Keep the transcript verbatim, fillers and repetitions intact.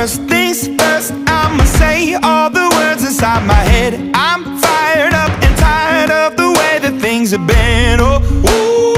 First things first, I'ma say all the words inside my head. I'm fired up and tired of the way that things have been. Oh, ooh.